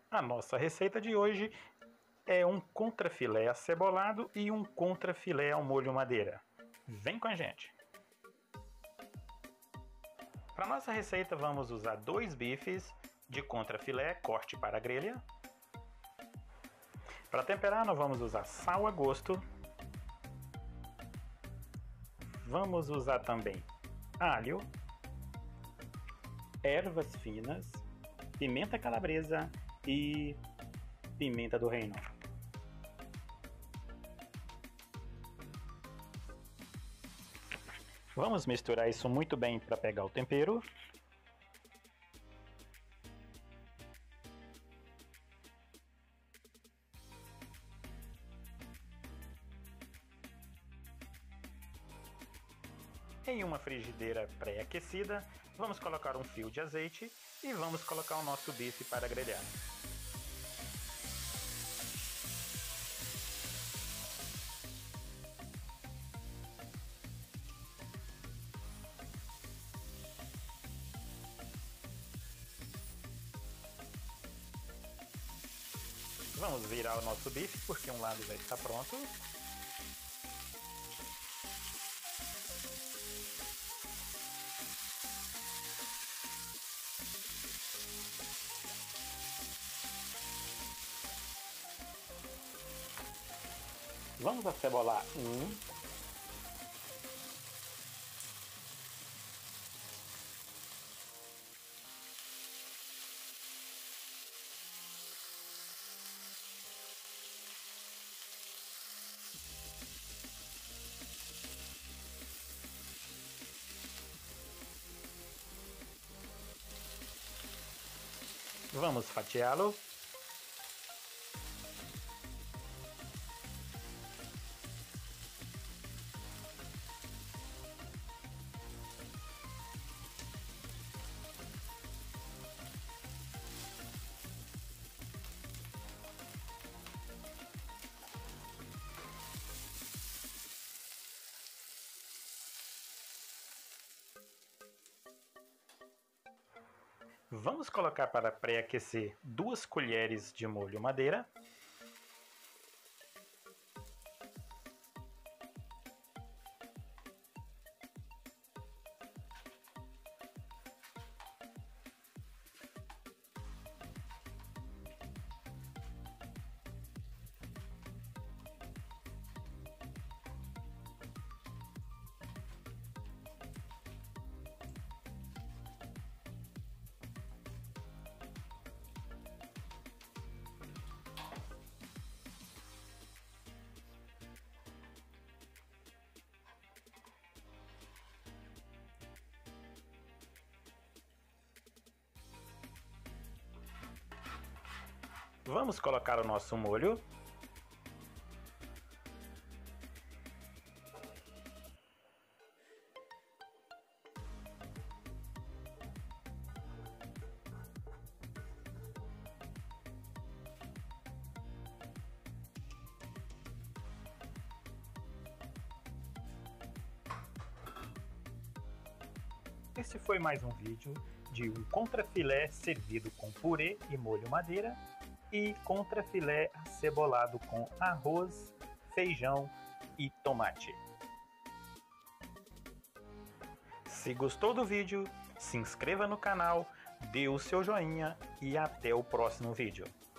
A nossa receita de hoje é um contrafilé acebolado e um contrafilé ao molho madeira. Vem com a gente! Para nossa receita vamos usar 2 bifes de contrafilé corte para grelha. Para temperar nós vamos usar sal a gosto. Vamos usar também alho, ervas finas, pimenta calabresa e pimenta do reino. Vamos misturar isso muito bem para pegar o tempero. Em uma frigideira pré-aquecida, vamos colocar um fio de azeite e vamos colocar o nosso bife para grelhar. Vamos virar o nosso bife porque um lado já está pronto. Vamos acebolar um. Vamos fatiá-lo. Vamos colocar para pré-aquecer 2 colheres de molho madeira. Vamos colocar o nosso molho. Esse foi mais um vídeo de um contrafilé servido com purê e molho madeira e contrafilé acebolado com arroz, feijão e tomate. Se gostou do vídeo, se inscreva no canal, dê o seu joinha e até o próximo vídeo.